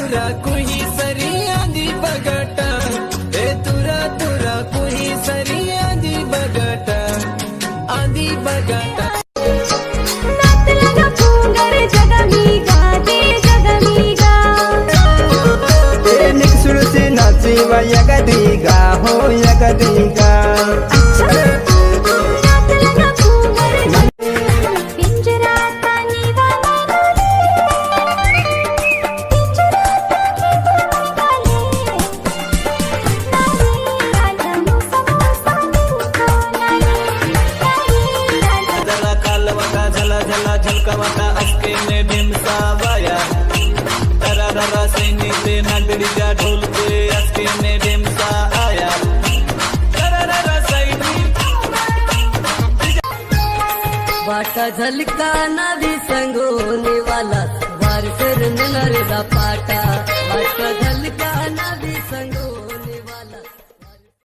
तुरा कुही सरी आधी बगटा ए तुरा तुरा कुही सरी आधी बगटा आधी बगटा नाचीवा यगदीगा हो यगदीगा झला झला झलकावता असके में ढिमसा वाया तरा तरा सैनी से नागड़िया ढोल के असके में ढिमसा आया तरा तरा सैनी बाटा झलका नदी संगोने वाला बार फिर नरेदा पाटा